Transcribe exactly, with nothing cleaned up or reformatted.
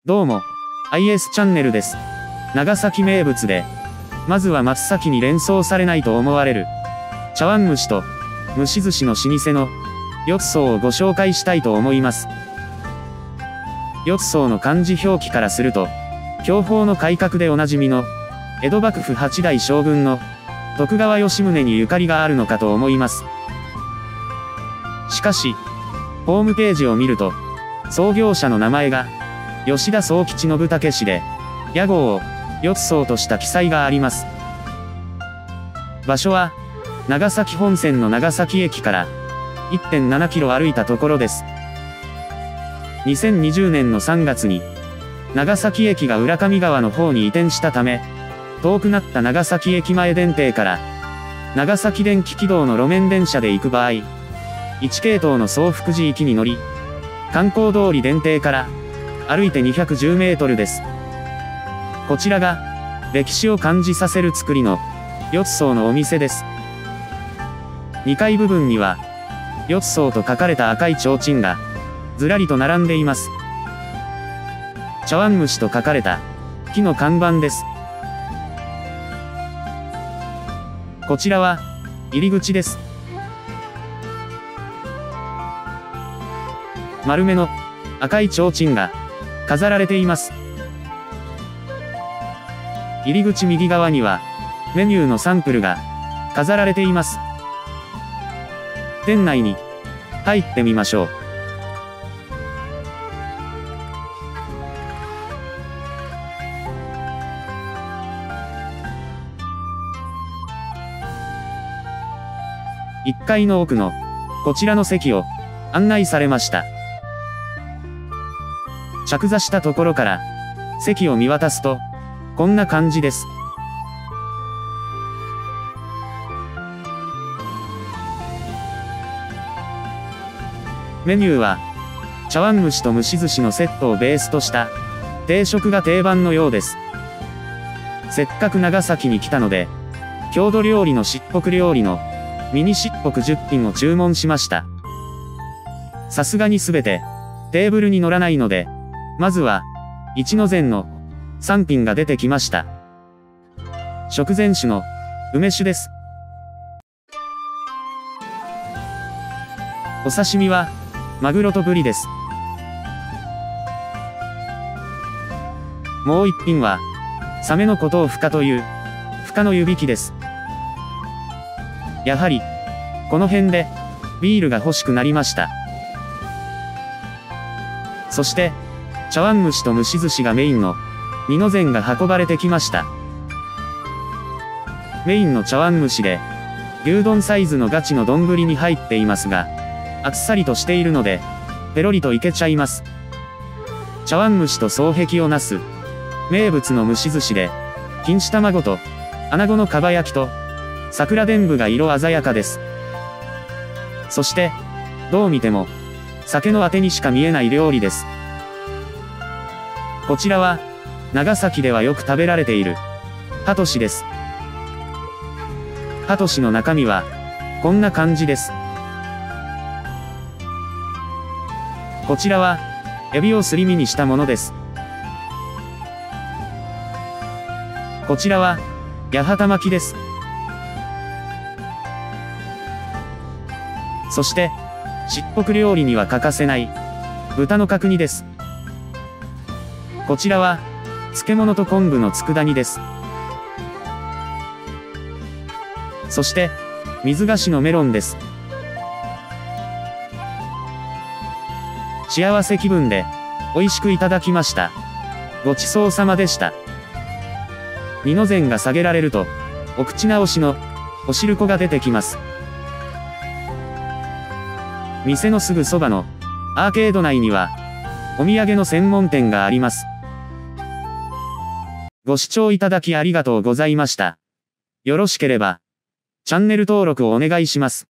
どうも、アイエス チャンネルです。長崎名物で、まずは真っ先に連想されないと思われる、茶碗蒸しと、蒸し寿司の老舗の、四つ荘をご紹介したいと思います。四つ荘の漢字表記からすると、享保の改革でおなじみの、江戸幕府八代将軍の、徳川吉宗にゆかりがあるのかと思います。しかし、ホームページを見ると、創業者の名前が、吉田宗吉信武氏で、屋号を、四つ荘とした記載があります。場所は、長崎本線の長崎駅から、いってんななキロ歩いたところです。にせんにじゅうねんのさんがつに、長崎駅が浦上川の方に移転したため、遠くなった長崎駅前電停から、長崎電気軌道の路面電車で行く場合、いち系統の総福寺行きに乗り、観光通り電停から、歩いてにひゃくじゅうメートルです。こちらが、歴史を感じさせる作りの、四つ荘のお店です。にかい部分には、四つ荘と書かれた赤い提灯が、ずらりと並んでいます。茶碗蒸しと書かれた、木の看板です。こちらは、入り口です。丸めの、赤い提灯が、飾られています。入り口右側には、メニューのサンプルが、飾られています。店内に、入ってみましょう。いっかいの奥の、こちらの席を、案内されました。着座したところから、席を見渡すと、こんな感じです。メニューは、茶碗蒸しと蒸し寿司のセットをベースとした、定食が定番のようです。せっかく長崎に来たので、郷土料理のしっぽく料理の、ミニしっぽくじゅっぴんを注文しました。さすがにすべて、テーブルに乗らないので、まずは、一の膳の、さんぴんが出てきました。食前酒の、梅酒です。お刺身は、マグロとブリです。もう一品は、サメのことを深という、深の湯引きです。やはり、この辺で、ビールが欲しくなりました。そして、茶碗蒸しと蒸し寿司がメインの、二の膳が運ばれてきました。メインの茶碗蒸しで、牛丼サイズのガチの丼に入っていますが、あっさりとしているので、ペロリといけちゃいます。茶碗蒸しと双璧をなす、名物の蒸し寿司で、錦糸卵と、穴子のかば焼きと、桜でんぶが色鮮やかです。そして、どう見ても、酒のあてにしか見えない料理です。こちらは、長崎ではよく食べられている、ハトシです。ハトシの中身は、こんな感じです。こちらは、エビをすり身にしたものです。こちらは、八幡巻きです。そして、しっぽく料理には欠かせない、豚の角煮です。こちらは、漬物と昆布の佃煮です。そして、水菓子のメロンです。幸せ気分で、美味しくいただきました。ごちそうさまでした。二の膳が下げられると、お口直しの、お汁粉が出てきます。店のすぐそばの、アーケード内には、お土産の専門店があります。ご視聴いただきありがとうございました。よろしければ、チャンネル登録をお願いします。